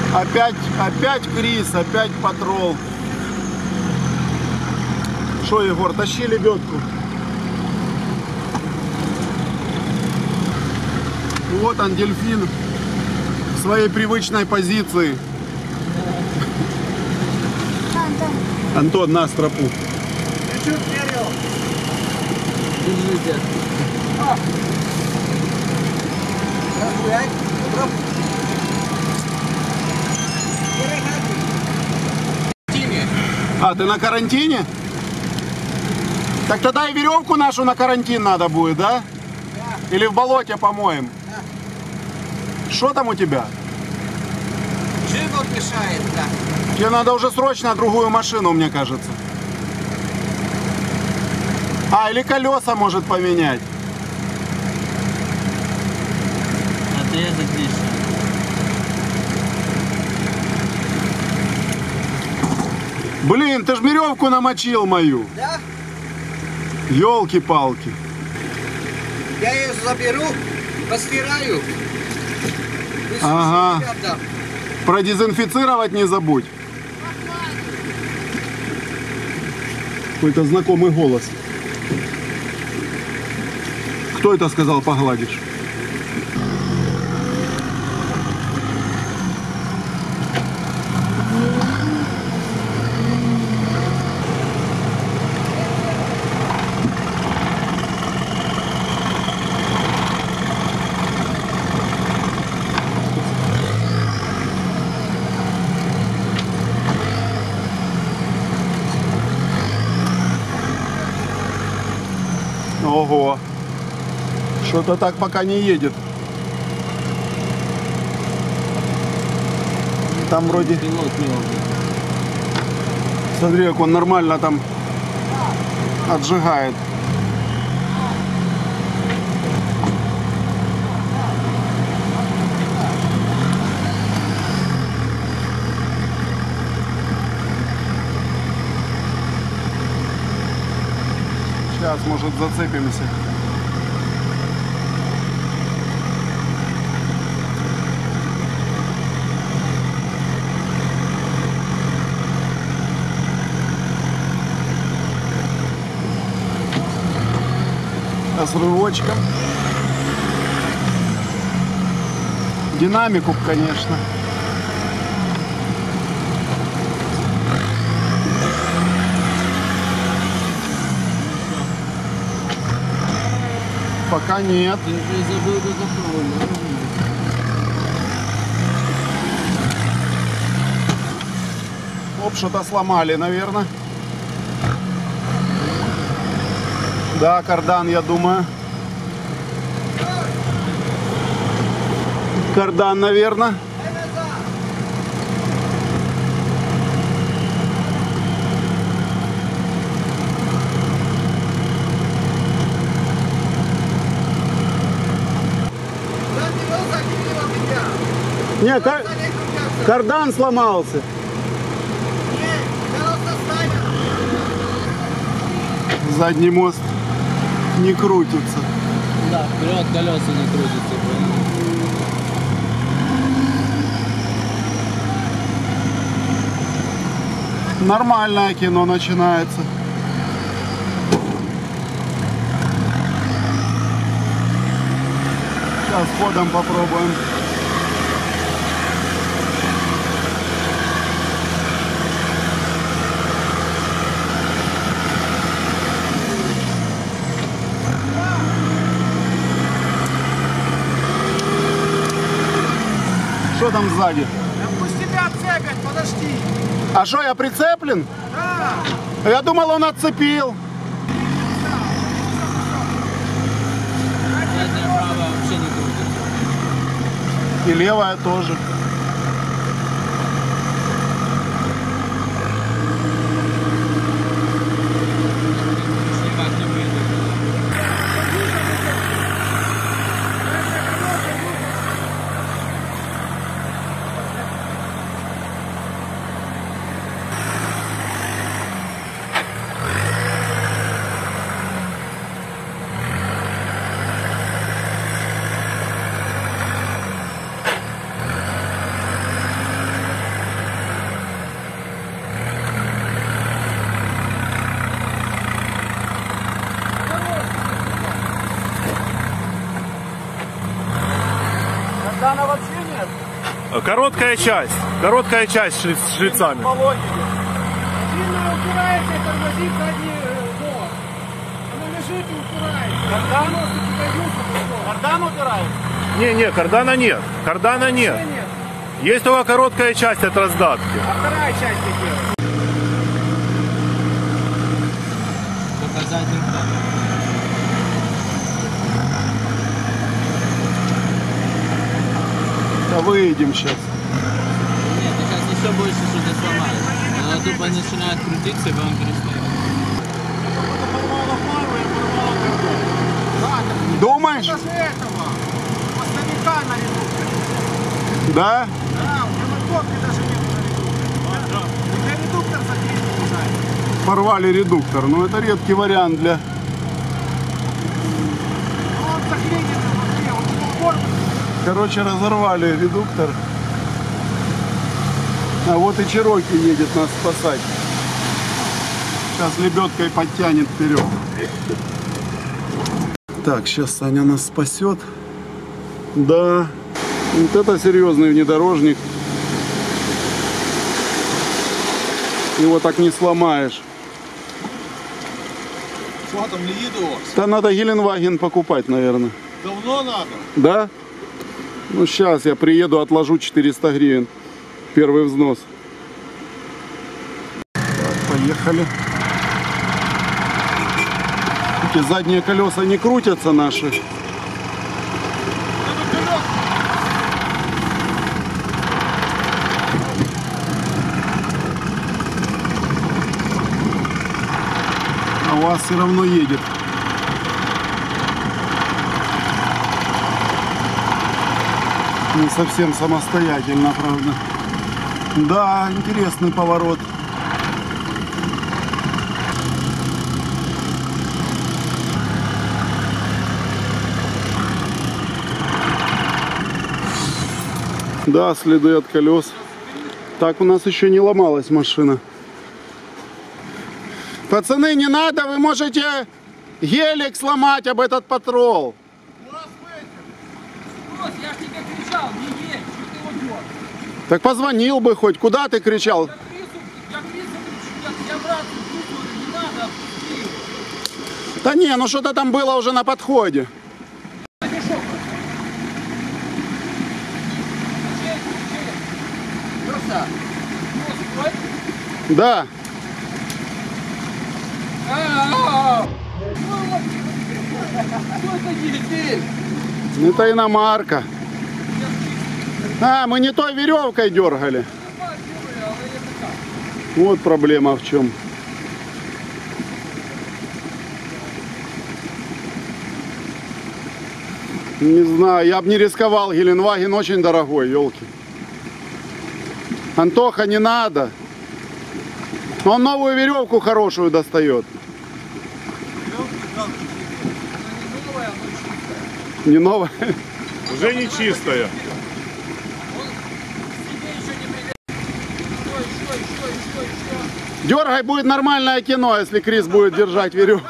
Опять Крис, опять патрол. Что, Егор, тащи лебедку. Вот он, дельфин, в своей привычной позиции. Антон, на стропу. Держите. А, ты на карантине? Так тогда и веревку нашу на карантин надо будет, да? Да. Или в болоте помоем? Да. Что там у тебя? Живот мешает, да. Тебе надо уже срочно другую машину, мне кажется. А, или колеса может поменять. Отрезать лишнее. Блин, ты ж веревку намочил мою. Да? Ёлки-палки. Я ее заберу, постираю. Ага. Продезинфицировать не забудь. Какой-то знакомый голос. Кто это сказал, погладишь? Ого, что-то так пока не едет. Там вроде... Смотри, как он нормально там отжигает. Сейчас, может, зацепимся. А с рывочком. Динамику, конечно. Пока нет. Я уже забыл, как попробовать. Оп, что-то сломали, наверное. Да, кардан, я думаю. Кардан, наверное. Не, кардан сломался. Задний мост не крутится. Да, вперед колеса не крутятся. Нормальное кино начинается. Сейчас ходом попробуем. Что там сзади? Да пусть тебя отцепят, подожди. А что, я прицеплен? Да. Я думал, он отцепил. Задняя правая вообще не крутится. И левая тоже. Снимать не выйдет. Короткая часть с шлицами. Сильно упирается и тормозит задний нос. Она лежит и упирается. Кардан упирает? Не, кардана нет. Есть только короткая часть от раздатки. А вторая часть где? Показатель. Да выйдем сейчас. Нет, сейчас еще больше что-то сломает. Она тупо начинает крутиться, и он перестает. Думаешь? Даже этого. Мостовика на редуктор. Да? Да, у него мотовки даже нет на редуктор. Для редуктор заклеить уже. Порвали редуктор. Но это редкий вариант для... Он заклеен внутри, у него форма. Короче, разорвали редуктор. А вот и Чироки едет нас спасать. Сейчас лебедкой подтянет вперед. Так, сейчас Саня нас спасет. Да, вот это серьезный внедорожник. Его так не сломаешь. Что там, не еду? Да надо Геленваген покупать, наверное. Давно надо? Да? Ну сейчас я приеду, отложу 400 гривен. Первый взнос. Так, поехали. Эти задние колеса не крутятся наши. А у вас все равно едет. Не совсем самостоятельно, правда. Да, интересный поворот. Да, следы от колес. Так у нас еще не ломалась машина. Пацаны, не надо, вы можете гелик сломать об этот патрол. Я ж тебе кричал, не едь, что ты его дёргаешь? Так позвонил бы хоть, куда ты кричал? Я кричу, я брату кричу, не надо, отпусти. Да не, ну что-то там было уже на подходе. Просто. Да. Что это едет? Это иномарка. А, мы не той веревкой дергали. Вот проблема в чем. Не знаю, я бы не рисковал. Геленваген очень дорогой, елки. Антоха, не надо. Он новую веревку хорошую достает. Не новая? Уже не чистая. Дергай, будет нормальное кино, если Крис будет держать веревку.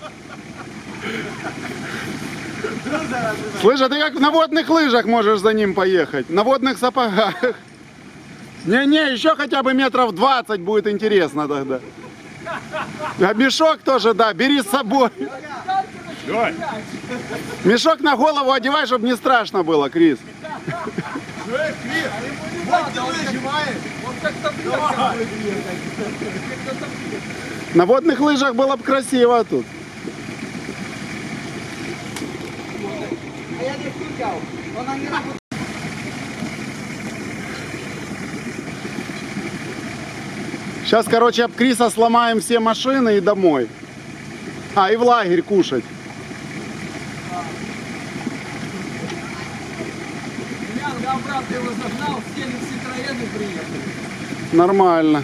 Слышь, а ты как на водных лыжах можешь за ним поехать? На водных сапогах. Не-не, еще хотя бы метров 20 будет интересно тогда. А мешок тоже, да, бери с собой. Давай. Мешок на голову одевай, чтобы не страшно было, Крис. На водных лыжах было бы красиво тут. Сейчас, короче, об Криса сломаем все машины и домой. А, и в лагерь кушать. Я обратно его загнал, все Citroёны приехали. Нормально.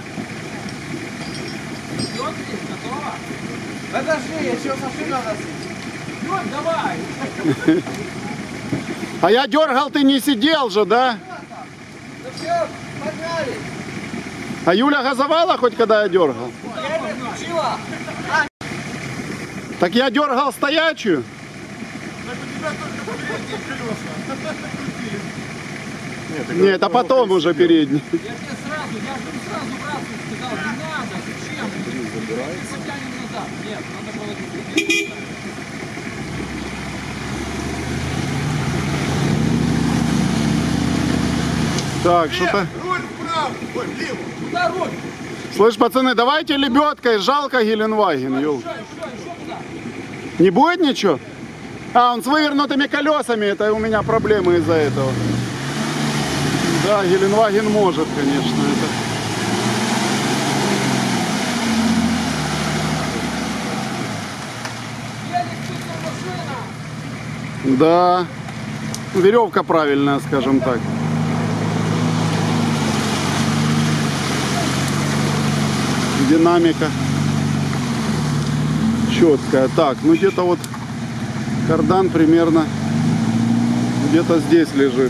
Все, Крис, готово? Подожди, еще машина у нас. Ну, давай. А я дергал, ты не сидел же, да? Ну все, погнали. А Юля газовала хоть когда я дергал? Я не включила. Так я дергал стоячую. Нет, а потом уже передний. Я тебе сразу, я же сразу брату сказал, не надо, зачем? Мы потянем назад. Нет, надо было не. Так, что-то... Руль вправо, ой, влево. Куда руль? Слышь, пацаны, давайте лебедкой, жалко Геленваген, ёл. Еще куда? Не будет ничего? А, он с вывернутыми колесами, это у меня проблемы из-за этого. Да, Геленваген может, конечно, это. Да, веревка правильная, скажем так. Динамика четкая. Так, ну где-то вот кардан примерно где-то здесь лежит.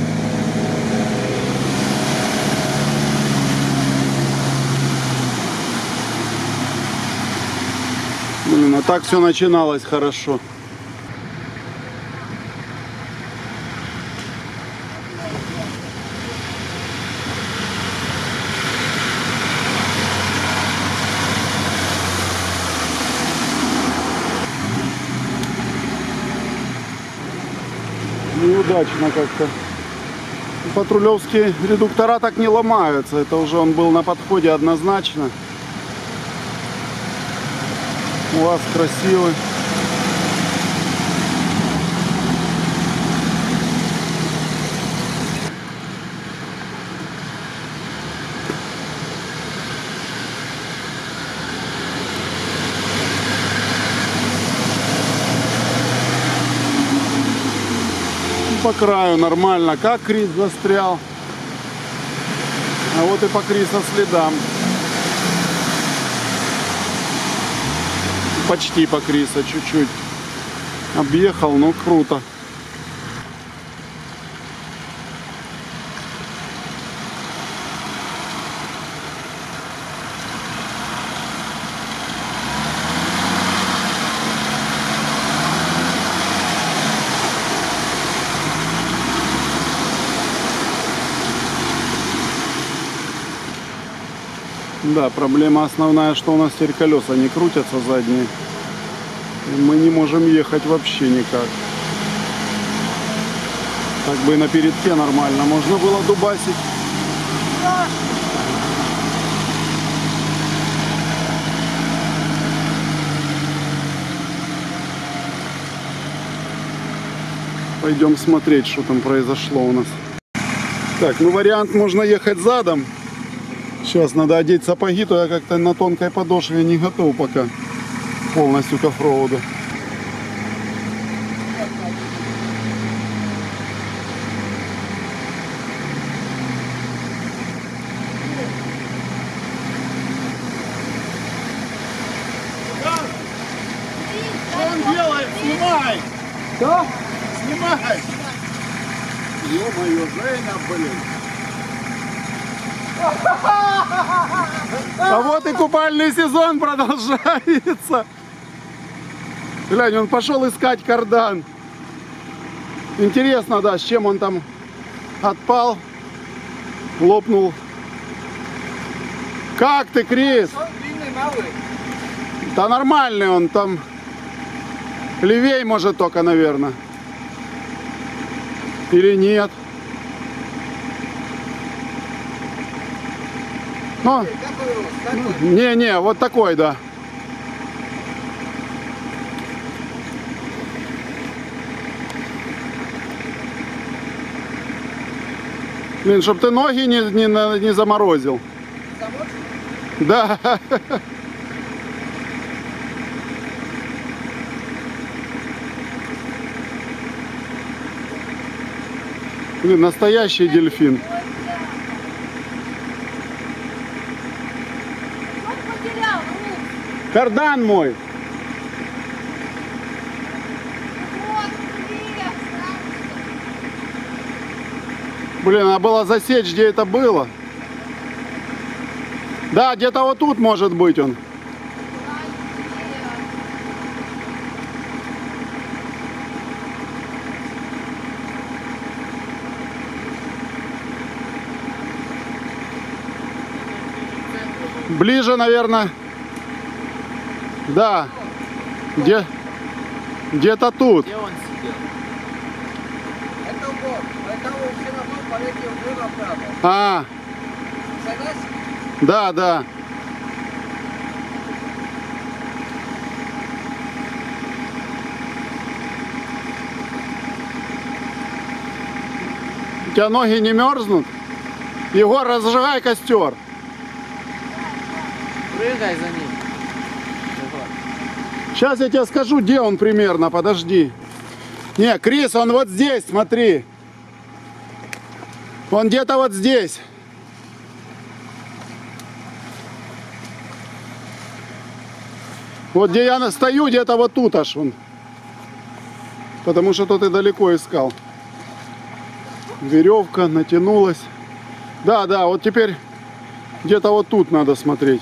Блин, а так все начиналось хорошо. Неудачно как-то. Патрулевские редуктора так не ломаются. Это уже он был на подходе однозначно. У вас красивый. По краю нормально. Как Крис застрял. А вот и по Криса следам. Почти по Криса, чуть-чуть. Объехал, ну круто. Да, проблема основная, что у нас теперь колеса не крутятся задние. И мы не можем ехать вообще никак. Так бы и на передке нормально можно было дубасить. Пойдем смотреть, что там произошло у нас. Так, ну вариант можно ехать задом. Сейчас надо одеть сапоги, то я как-то на тонкой подошве не готов пока полностью к оффроуду. Что он делает? Снимай! Что? Снимай! Ё-моё, Женя, блин. А вот и купальный сезон продолжается. Глянь, он пошел искать кардан. Интересно, да, с чем он там отпал, лопнул. Как ты, Крис? Он длинный, малый. Да нормальный он там. Левей может только, наверное. Или нет. Ну, Какой рост? Какой? не, вот такой, да. Блин, чтоб ты ноги не заморозил. Замочек? Да. Блин, настоящий дельфин. Он потерял руку. Кардан мой. Вот, привет, Блин, надо было засечь, где это было. Да, где-то вот тут может быть он. Ближе, наверное. Да. Где-то тут. Где он сидел? Это вот. Поэтому все равно полетел уже направо. А, Согласен? да, да. У тебя ноги не мерзнут? Егор, разжигай костер. Прыгай за ним. Егор. Сейчас я тебе скажу, где он примерно, подожди. Не, Крис, он вот здесь, смотри. Он где-то вот здесь. Вот где я стою, где-то вот тут аж он. Потому что тут и далеко искал. Веревка натянулась. Да, да, вот теперь где-то вот тут надо смотреть.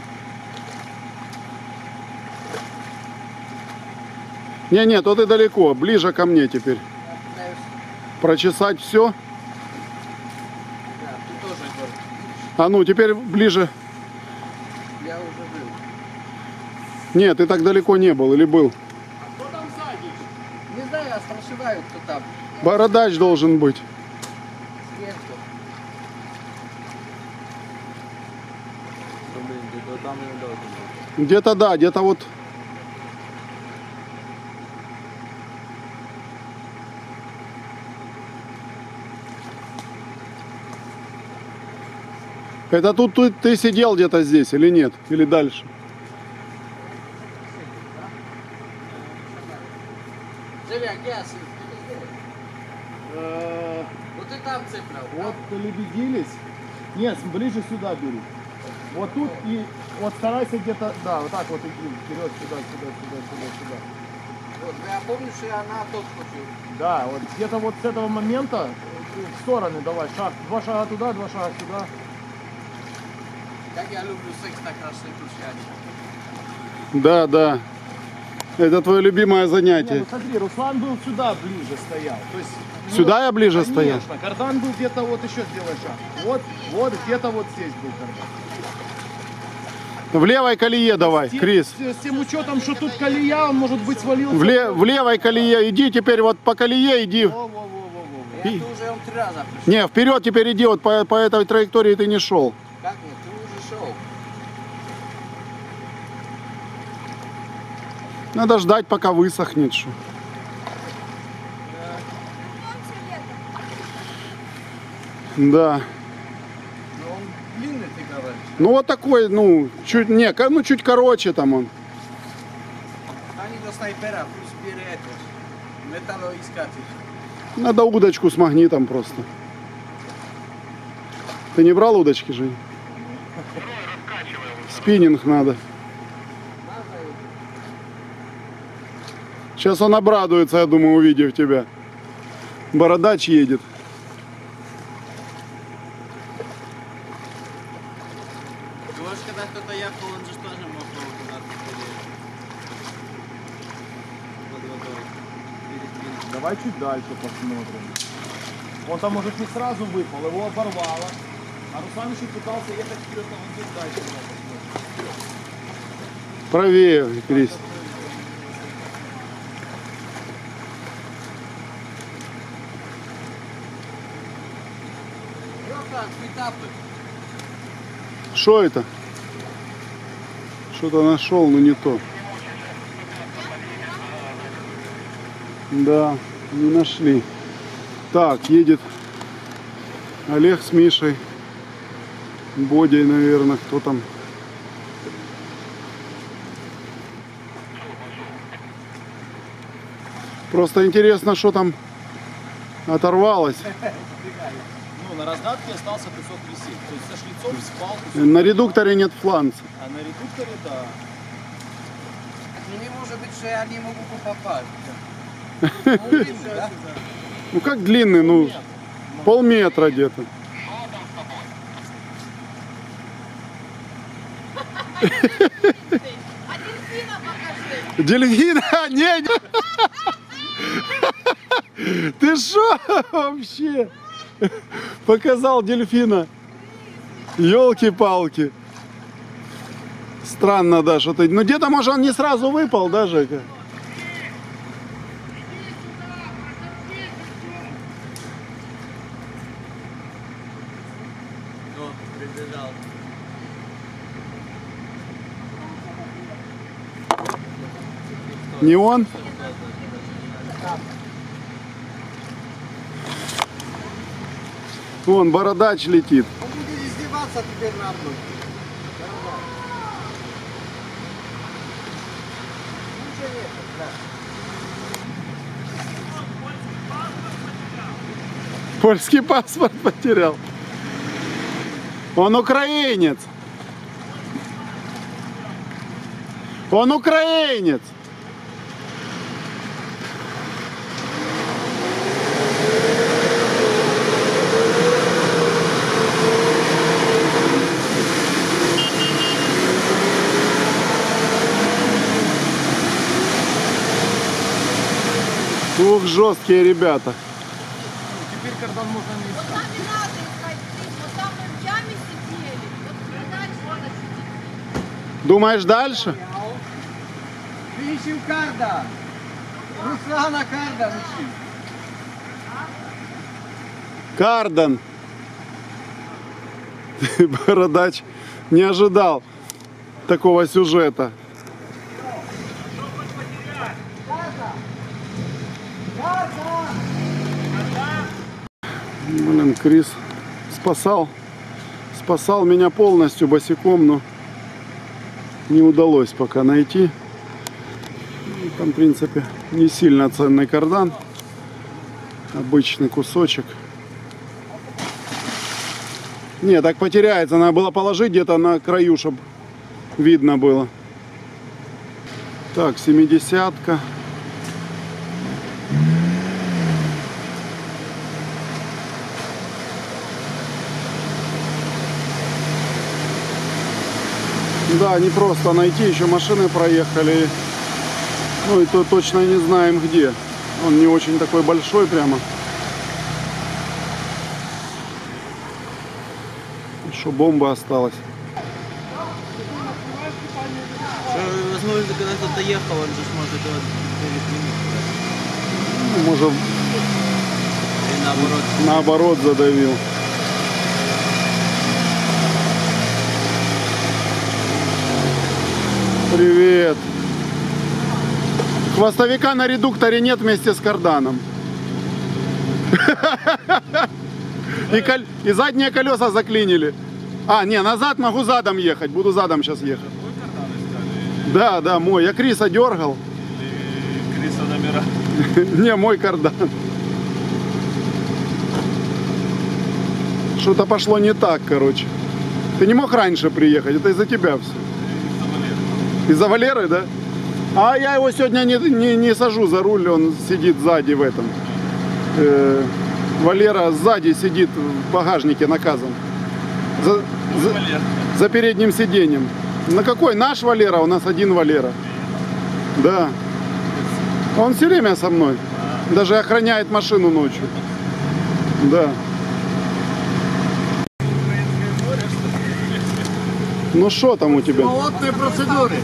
Не, тут и далеко, ближе ко мне теперь. Прочесать все. Да, ты тоже, Егор. А ну, теперь ближе. Я уже был. Нет, ты так далеко не был или был? Не знаю, я спрашиваю, кто там. Бородач должен быть. Сверху. Блин, где-то там и должен быть. Где-то да, где-то вот. Это тут ты сидел где-то здесь или нет? Или дальше? Живи, где я сижу? Вот ты там цеплял. Вот лебедились. Нет, ближе сюда бери. Вот тут и вот старайся где-то, да, вот так вот иди вперед, сюда. Вот, я помню, что я на тот хочу. Да, вот где-то вот с этого момента в стороны давай, шаг, 2 шага туда, 2 шага сюда. Как я люблю секс на красной площади. Да, да. Это твое любимое Не, занятие. ну смотри, Руслан был сюда ближе стоял. То есть, ну, Сюда я ближе стоял? Конечно, кардан был где-то вот еще сделай шаг. Вот где-то вот здесь был кардан. В левой колее давай, Крис. С тем учетом, что тут колея, он может быть свалился. В левой колее иди теперь вот по колее иди. Во-во-во-во-во. Я тут уже он 3 раза пришел. Не, вперед теперь иди, вот по этой траектории ты не шел. Как нет, ты уже шел. Надо ждать, пока высохнет. Шо. Да. Но он длинный, ты говоришь. Ну вот такой, ну, чуть короче там он. Они до снайпера, плюс переэтер. Металлоискатель. Надо удочку с магнитом просто. Ты не брал удочки, Жень? Спиннинг надо. Сейчас он обрадуется, я думаю, увидев тебя. Бородач едет. Думаешь, когда кто-то ехал, он же тоже мог куда-то переехать. Под водой. Передвинуть. Давай чуть дальше посмотрим. Он там, может, не сразу выпал, его оборвало. А Руслан еще пытался ехать вперед, а он здесь дальше. Правее, Крис. Леха, цветапы. Что это? Что-то нашел, но не то. Да, не нашли. Так, едет Олег с Мишей. Бодей, наверное, кто там. Просто интересно, что там оторвалось. Ну, на раздатке остался кусок висеть. То есть со шлицом спал кусок. На редукторе нет фланца. А на редукторе, да. Ну не может быть, что я не могу попасть. Ну, длинный, да? Ну как длинный, ну полметра где-то. А дельфина покажи. Дельфина? Не. Ты шо вообще? Показал дельфина. Ёлки-палки. Странно, да, что ты... Ну, где-то, может, он не сразу выпал, да, Жека? О, прибежал. Не он? Вон, бородач летит. Он будет издеваться теперь над мной. Ничего нет, да. Польский паспорт потерял. Он украинец. Он украинец. Ух, жесткие ребята. Теперь кардан можно не Вот там и надо искать здесь. Вот там мы в яме сидели. Вот дальше надо сидеть. Думаешь, дальше? Ищем карда. Руслана карда ищем. Кардан. Бородач не ожидал такого сюжета. Блин, Крис спасал меня полностью босиком, но не удалось пока найти. Там, в принципе, не сильно ценный кардан, обычный кусочек. Не, так потеряется, надо было положить где-то на краю, чтобы видно было. Так, 70-ка. Да, не просто найти, еще машины проехали. Ну и то точно не знаем где. Он не очень такой большой прямо. Еще бомба осталась. Возможно, когда кто-то ехал, он же сможет его переклинить. Ну, может, И наоборот. наоборот задавил. Привет. Хвостовика на редукторе нет вместе с карданом. И задние колеса заклинили. А, не, назад могу задом ехать. Буду задом сейчас ехать. Да, да, мой. Я Криса дергал. Криса номера. Не, мой кардан. Что-то пошло не так, короче. Ты не мог раньше приехать, это из-за тебя все. Из-за Валеры, да? А я его сегодня не сажу за руль, он сидит сзади в этом. Валера сзади сидит в багажнике наказан. За передним сиденьем. На какой? Наш Валера? У нас один Валера. Да. Он все время со мной. Даже охраняет машину ночью. Да. Ну что там у тебя? Пилотные процедуры.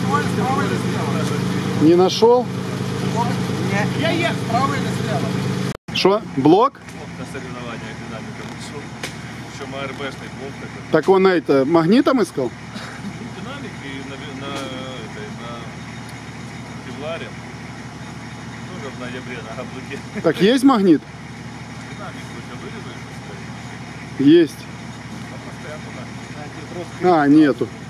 Не нашел? Я ехал, справа или слева? Что? Блок? На соревнованиях динамика пришел. Еще МРБшный блок такой. Так он это магнитом искал? Динамик и на кевларе. Тоже в ноябре на каблуке. Так есть магнит? Динамик только вырезали, что ли? Есть. А постоянно туда. А, нету.